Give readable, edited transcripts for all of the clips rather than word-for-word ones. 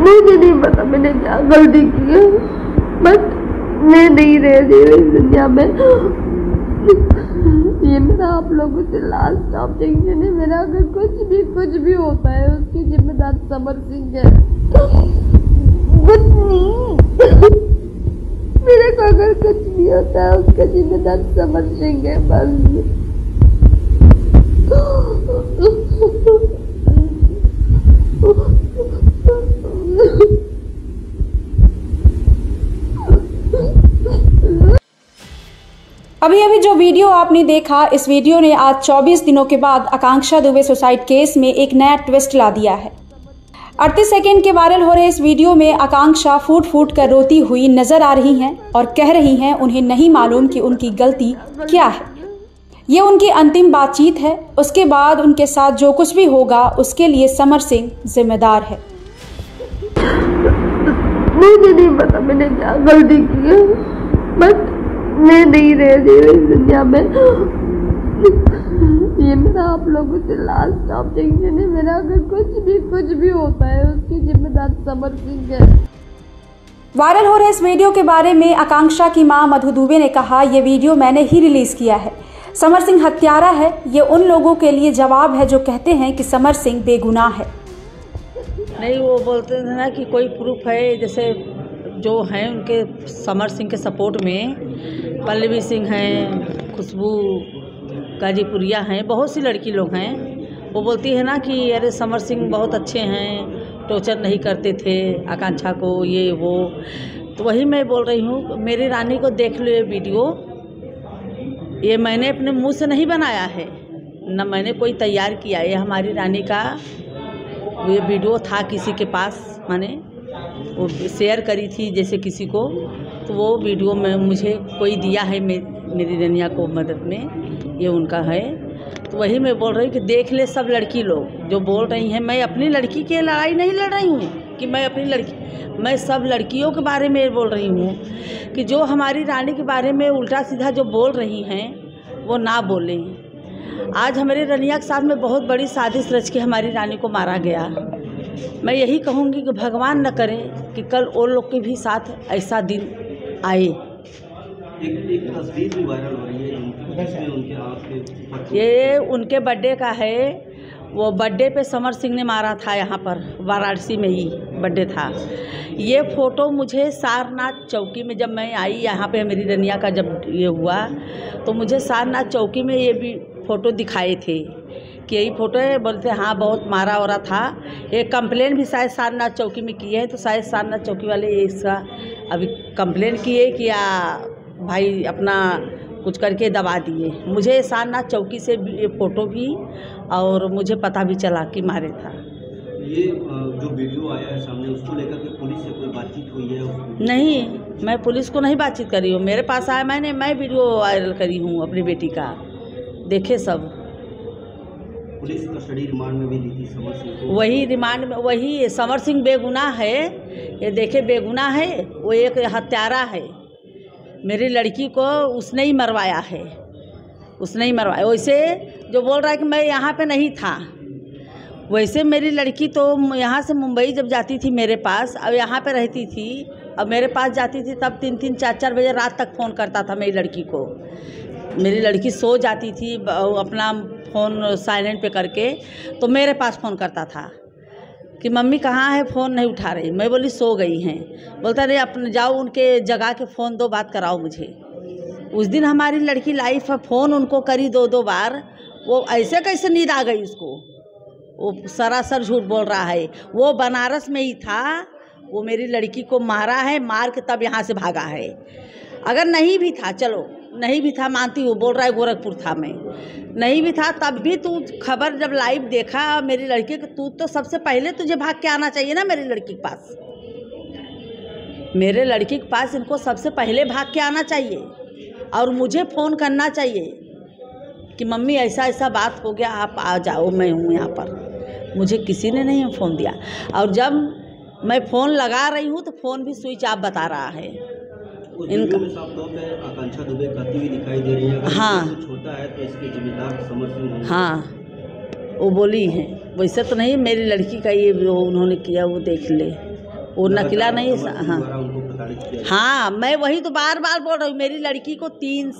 मुझे नहीं पता मैंने क्या गलती की है, बट मैं नहीं रह रही हूँ इस दुनिया में। ये मेरा आप लोगों से लास्ट ऑब्जेक्शन है। मेरा अगर कुछ भी होता है उसकी जिम्मेदार समर सिंह है। कुछ नहीं, मेरे को अगर कुछ भी होता है उसका जिम्मेदार समर सिंह है बस। अभी जो वीडियो आपने देखा, इस वीडियो ने आज 24 दिनों के बाद आकांक्षा दुबे सुसाइड केस में एक नया ट्विस्ट ला दिया है। 38 सेकेंड के वायरल हो रहे इस वीडियो में आकांक्षा फूट फूट कर रोती हुई नजर आ रही हैं और कह रही हैं उन्हें नहीं मालूम कि उनकी गलती क्या है। ये उनकी अंतिम बातचीत है। उसके बाद उनके साथ जो कुछ भी होगा उसके लिए समर सिंह जिम्मेदार है। मुझे नहीं पता मैंने क्या गलती की है, बट मैं नहीं रह रही हूँ इस दुनिया में। ये मेरा आप लोगों से लास्ट ऑब्जेक्शन है। मेरा अगर कुछ भी होता है उसकी जिम्मेदार समर सिंह है। वायरल हो रहे इस वीडियो के बारे में आकांक्षा की मां मधु दुबे ने कहा, ये वीडियो मैंने ही रिलीज किया है। समर सिंह हत्यारा है। ये उन लोगों के लिए जवाब है जो कहते हैं कि समर सिंह बेगुनाह है। नहीं, वो बोलते थे ना कि कोई प्रूफ है, जैसे जो हैं उनके समर सिंह के सपोर्ट में पल्लवी सिंह हैं, खुशबू गाजीपुरिया हैं, बहुत सी लड़की लोग हैं। वो बोलती है ना कि अरे समर सिंह बहुत अच्छे हैं, टॉर्चर नहीं करते थे आकांक्षा को, ये वो। तो वही मैं बोल रही हूँ, मेरी रानी को देख लो ये वीडियो। ये मैंने अपने मुंह से नहीं बनाया है, न मैंने कोई तैयार किया। ये हमारी रानी का ये वीडियो था किसी के पास, मैंने वो शेयर करी थी जैसे किसी को, तो वो वीडियो में मुझे कोई दिया है मेरी रनिया को मदद में, ये उनका है। तो वही मैं बोल रही हूँ कि देख ले सब लड़की लोग जो बोल रही हैं। मैं अपनी लड़की की लड़ाई नहीं लड़ रही हूँ कि मैं अपनी लड़की, मैं सब लड़कियों के बारे में बोल रही हूँ कि जो हमारी रानी के बारे में उल्टा सीधा जो बोल रही हैं वो ना बोलें। आज हमारे रनिया के साथ में बहुत बड़ी साजिश रच के हमारी रानी को मारा गया। मैं यही कहूँगी कि भगवान न करे कि कल और लोग के भी साथ ऐसा दिन आए। एक तस्वीर भी वायरल हो रही है जिसमें उनके आपके, ये उनके बर्थडे का है। वो बर्थडे पे समर सिंह ने मारा था, यहाँ पर वाराणसी में ही बर्थडे था। ये फ़ोटो मुझे सारनाथ चौकी में, जब मैं आई यहाँ पे मेरी रनिया का जब ये हुआ, तो मुझे सारनाथ चौकी में ये भी फ़ोटो दिखाए थे कि यही फ़ोटो है। बोलते हाँ बहुत मारा हो रहा था। एक कंप्लेन भी शायद सारनाथ चौकी में की है, तो शायद सारनाथ चौकी वाले इसका अभी कंप्लेन किए कि या भाई अपना कुछ करके दबा दिए। मुझे सारनाथ चौकी से ये फ़ोटो भी और मुझे पता भी चला कि मारे था। ये जो वीडियो आया है सामने, उसको लेकर के पुलिस से कोई बातचीत हुई है? नहीं, मैं पुलिस को नहीं बातचीत करी हूँ। मेरे पास आया, मैं वीडियो वायरल करी हूँ अपनी बेटी का, देखे सब। पुलिस कस्टडी रिमांड में भी ली थी समर सिंह को। वही रिमांड में, वही समर सिंह बेगुनाह है। ये देखे बेगुनाह है, वो एक हत्यारा है। मेरी लड़की को उसने ही मरवाया है, उसने ही मरवाया। वैसे जो बोल रहा है कि मैं यहाँ पे नहीं था, वैसे मेरी लड़की तो यहाँ से मुंबई जब जाती थी मेरे पास, अब यहाँ पे रहती थी, अब मेरे पास जाती थी तब 3-3, 4-4 बजे रात तक फ़ोन करता था मेरी लड़की को। मेरी लड़की सो जाती थी, अपना फ़ोन साइलेंट पे करके, तो मेरे पास फ़ोन करता था कि मम्मी कहाँ है, फ़ोन नहीं उठा रही। मैं बोली सो गई हैं। बोलता नहीं, अपने जाओ उनके जगह के फ़ोन दो, बात कराओ मुझे। उस दिन हमारी लड़की लाइफ है, फ़ोन उनको करी 2-2 बार। वो ऐसे कैसे नींद आ गई उसको? वो सरासर झूठ बोल रहा है। वो बनारस में ही था, वो मेरी लड़की को मारा है, मार के तब यहाँ से भागा है। अगर नहीं भी था, चलो नहीं भी था मानती हूँ, बोल रहा है गोरखपुर था, मैं नहीं भी था तब भी तू खबर जब लाइव देखा मेरी लड़की को, तू तो सबसे पहले तुझे भाग के आना चाहिए ना मेरी लड़की के पास। मेरे लड़की के पास इनको सबसे पहले भाग के आना चाहिए और मुझे फ़ोन करना चाहिए कि मम्मी ऐसा ऐसा बात हो गया, आप आ जाओ, मैं हूँ यहाँ पर। मुझे किसी ने नहीं फ़ोन दिया, और जब मैं फ़ोन लगा रही हूँ तो फ़ोन भी स्विच ऑफ बता रहा है। इनका साफ तौर पे आकांक्षा दुबे कहती हुई दिखाई दे रही है। हाँ, छोटा है तो इसके जिम्मेदार समर सिंह। हाँ, वो बोली हैं, वैसे तो नहीं। मेरी लड़की का ये वो उन्होंने किया, वो देख ले। वो नकला नहीं। हाँ उनको प्रताड़ित किया। हाँ, मैं वही तो बार बार बोल रही हूँ। मेरी लड़की को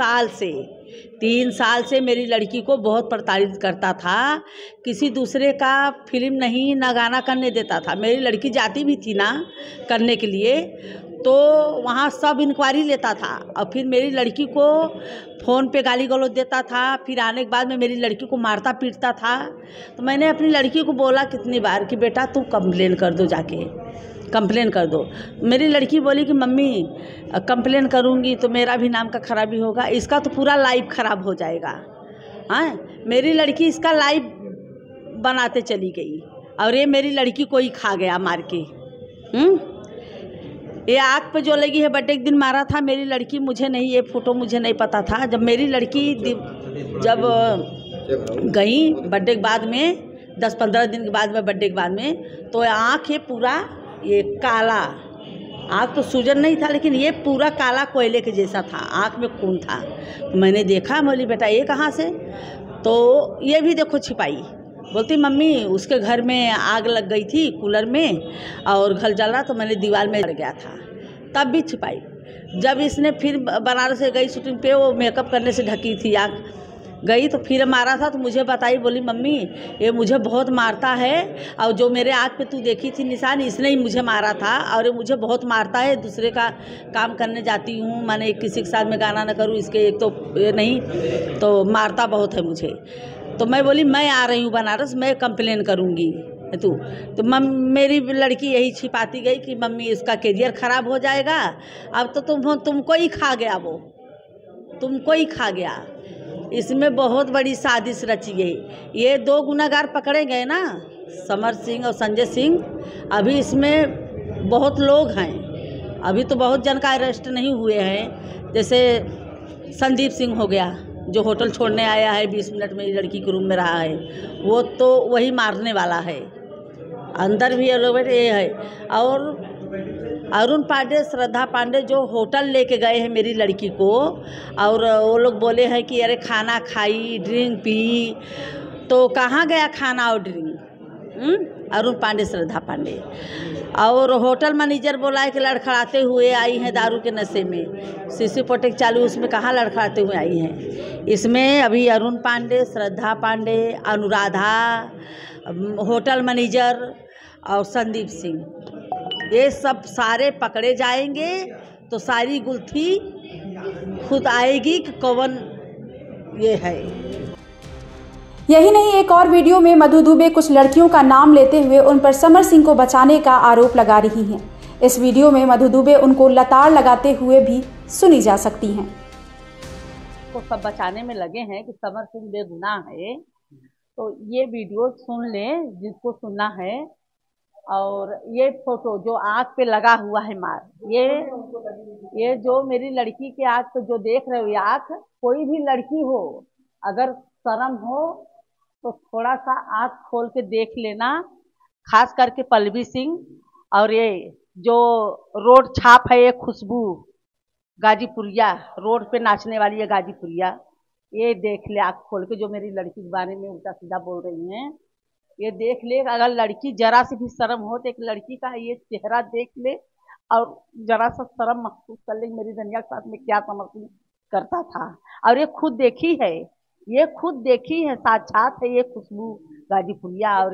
3 साल से मेरी लड़की को बहुत प्रताड़ित करता था। किसी दूसरे का फिल्म नहीं ना गाना करने देता था। मेरी लड़की जाती भी थी ना करने के लिए, तो वहाँ सब इंक्वायरी लेता था और फिर मेरी लड़की को फ़ोन पे गाली गलौज देता था। फिर आने के बाद में मेरी लड़की को मारता पीटता था। तो मैंने अपनी लड़की को बोला कितनी बार कि बेटा तुम कंप्लेन कर दो, जाके कंप्लेन कर दो। मेरी लड़की बोली कि मम्मी कंप्लेन करूँगी तो मेरा भी नाम का खराबी होगा, इसका तो पूरा लाइफ ख़राब हो जाएगा। हाँ, मेरी लड़की इसका लाइफ बनाते चली गई और ये मेरी लड़की को ही खा गया मार के। ये आँख पे जो लगी है, बर्थडे के दिन मारा था मेरी लड़की, मुझे नहीं, ये फ़ोटो मुझे नहीं पता था। जब मेरी लड़की जब गई बर्थडे के बाद में 10-15 दिन के बाद में, बर्थडे के बाद में, तो आँख ये पूरा ये काला, आँख तो सूजन नहीं था लेकिन ये पूरा काला कोयले के जैसा था, आँख में खून था। तो मैंने देखा, बोली बेटा ये कहाँ से? तो ये भी देखो छिपाई। बोलती मम्मी उसके घर में आग लग गई थी कूलर में और घर जल रहा तो मैंने दीवार में लड़ गया था, तब भी छिपाई। जब इसने फिर बनारस से गई शूटिंग पे, वो मेकअप करने से ढकी थी आँख, गई तो फिर मारा था तो मुझे बताई, बोली मम्मी ये मुझे बहुत मारता है और जो मेरे आँख पे तू देखी थी निशान, इसने ही मुझे मारा था और ये मुझे बहुत मारता है। दूसरे का काम करने जाती हूँ, मैंने किसी के साथ में गाना न करूँ, इसके एक तो ये नहीं तो मारता बहुत है मुझे। तो मैं बोली मैं आ रही हूँ बनारस, मैं कंप्लेन करूँगी तू। तो मेरी लड़की यही छिपाती गई कि मम्मी इसका करियर ख़राब हो जाएगा, अब तो तुमको ही खा गया, वो तुमको ही खा गया। इसमें बहुत बड़ी साजिश रची गई। ये 2 गुनहगार पकड़े गए ना, समर सिंह और संजय सिंह, अभी इसमें बहुत लोग हैं, अभी तो बहुत जन का अरेस्ट नहीं हुए हैं। जैसे संदीप सिंह हो गया जो होटल छोड़ने आया है, 20 मिनट मेरी लड़की के रूम में रहा है, वो तो वही मारने वाला है। अंदर भी ये है। और अरुण पांडे, श्रद्धा पांडे जो होटल लेके गए हैं मेरी लड़की को, और वो लोग बोले हैं कि अरे खाना खाई, ड्रिंक पी, तो कहाँ गया खाना और ड्रिंक? अरुण पांडे, श्रद्धा पांडे। और होटल मैनेजर बोला है कि लड़खड़ाते हुए आई हैं दारू के नशे में, सीसी पोटेक चालू, उसमें कहाँ लड़खड़ाते हुए आई हैं? इसमें अभी अरुण पांडे, श्रद्धा पांडे, अनुराधा, होटल मैनेजर और संदीप सिंह, ये सब सारे पकड़े जाएंगे तो सारी गुत्थी खुद आएगी कि कौन ये है। यही नहीं, एक और वीडियो में मधु दुबे कुछ लड़कियों का नाम लेते हुए उन पर समर सिंह को बचाने का आरोप लगा रही हैं। इस वीडियो में मधु दुबे उनको लताड़ लगाते हुए भी सुनी जा सकती हैं। तो सब बचाने में लगे हैं कि समर सिंह बेगुनाह है, तो ये वीडियो सुन लें जिसको सुनना है। और ये फोटो जो आँख पे लगा हुआ है मार, ये जो मेरी लड़की के आँख पे जो देख रहे हो, ये आँख, कोई भी लड़की हो अगर शर्म हो तो थोड़ा सा आँख खोल के देख लेना, खास करके पल्लवी सिंह। और ये जो रोड छाप है, ये खुशबू गाजीपुरिया, रोड पे नाचने वाली है गाजीपुरिया, ये देख ले आँख खोल के, जो मेरी लड़की के बारे में उल्टा सीधा बोल रही हैं, ये देख ले। अगर लड़की जरा से भी शर्म हो तो एक लड़की का ये चेहरा देख ले और जरा सा शर्म महसूस कर ले, मेरी दुनिया के साथ में क्या समर्पण करता था। और ये खुद देखी है, ये खुद देखी है, साक्षात है ये खुशबू गाजीपुरिया। और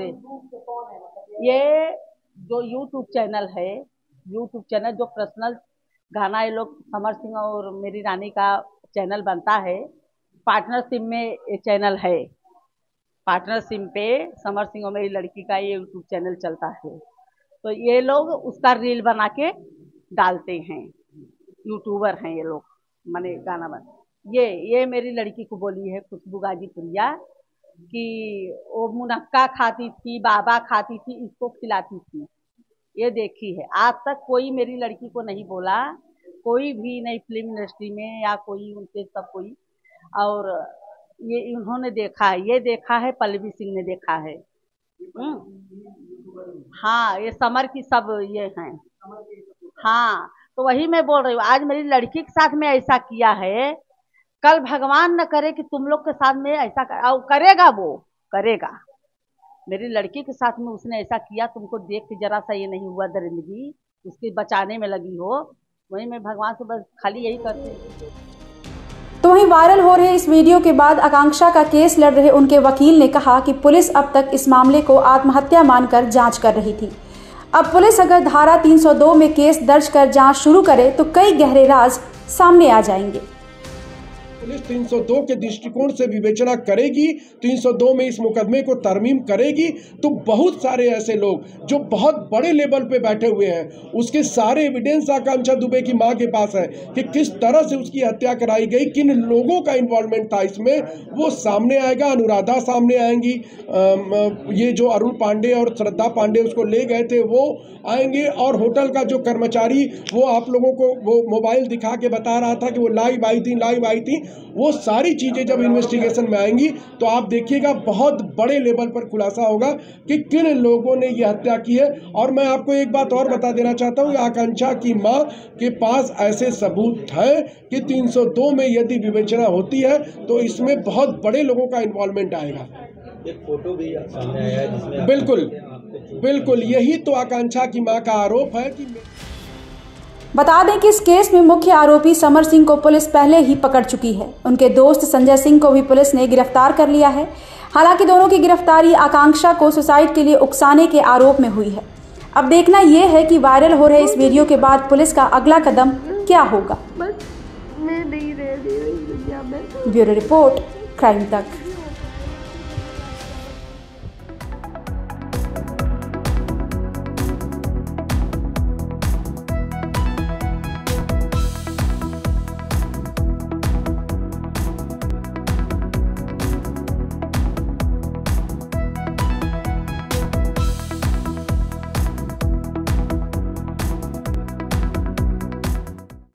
ये जो यूट्यूब चैनल है, यूट्यूब चैनल जो पर्सनल गाना ये लोग समर सिंह और मेरी रानी का चैनल बनता है, पार्टनरशिप में ये चैनल है, पार्टनरशिप पे समर सिंह और मेरी लड़की का ये यूट्यूब चैनल चलता है। तो ये लोग उसका रील बना के डालते हैं, यूट्यूबर हैं ये लोग, माने गाना बना। ये मेरी लड़की को बोली है खुशबू गाजीपुरिया कि वो मुनक्का खाती थी, बाबा खाती थी, इसको खिलाती थी। ये देखी है, आज तक कोई मेरी लड़की को नहीं बोला, कोई भी नहीं फिल्म इंडस्ट्री में या कोई उनके सब कोई। और ये इन्होंने देखा है, ये देखा है पल्लवी सिंह ने देखा है। हाँ, ये समर की सब ये हैं। हाँ, तो वही मैं बोल रही हूँ, आज मेरी लड़की के साथ में ऐसा किया है, कल भगवान न करे कि तुम लोग के साथ में ऐसा करेगा, वो करेगा। मेरी लड़की के साथ में उसने ऐसा किया, तुमको देख के जरा सा ये नहीं हुआ दरिंदगी उसके बचाने में लगी हो। वही मैं भगवान से बस खाली यही करती हूँ। तो वहीं वायरल हो रहे इस वीडियो के बाद आकांक्षा का केस लड़ रहे उनके वकील ने कहा कि पुलिस अब तक इस मामले को आत्महत्या मानकर जांच कर रही थी। अब पुलिस अगर धारा 302 में केस दर्ज कर जांच शुरू करे तो कई गहरे राज सामने आ जाएंगे। पुलिस 302 के दृष्टिकोण से विवेचना करेगी, 302 में इस मुकदमे को तरमीम करेगी, तो बहुत सारे ऐसे लोग जो बहुत बड़े लेवल पे बैठे हुए हैं, उसके सारे एविडेंस आकांक्षा दुबे की मां के पास है कि किस तरह से उसकी हत्या कराई गई, किन लोगों का इन्वॉल्वमेंट था इसमें, वो सामने आएगा। अनुराधा सामने आएंगी, ये जो अरुण पांडे और श्रद्धा पांडे उसको ले गए थे वो आएंगे, और होटल का जो कर्मचारी वो आप लोगों को वो मोबाइल दिखा के बता रहा था कि वो लाइव आई थी, वो सारी चीजें जब इन्वेस्टिगेशन में आएंगी तो आप देखिएगा बहुत बड़े लेवल पर खुलासा होगा कि किन लोगों ने यह हत्या की है। और मैं आपको एक बात और बता देना चाहता हूं, आकांक्षा की मां के पास ऐसे सबूत है कि 302 में यदि विवेचना होती है तो इसमें बहुत बड़े लोगों का इन्वॉल्वमेंट आएगा। एक फोटो भी सामने आया है जिसमें बिल्कुल यही तो आकांक्षा की मां का आरोप है कि बता दें कि इस केस में मुख्य आरोपी समर सिंह को पुलिस पहले ही पकड़ चुकी है। उनके दोस्त संजय सिंह को भी पुलिस ने गिरफ्तार कर लिया है। हालांकि दोनों की गिरफ्तारी आकांक्षा को सुसाइड के लिए उकसाने के आरोप में हुई है। अब देखना यह है कि वायरल हो रहे इस वीडियो के बाद पुलिस का अगला कदम क्या होगा। बस मैं नहीं रह रही हूँ इस दुनिया में। ब्यूरो रिपोर्ट, क्राइम तक।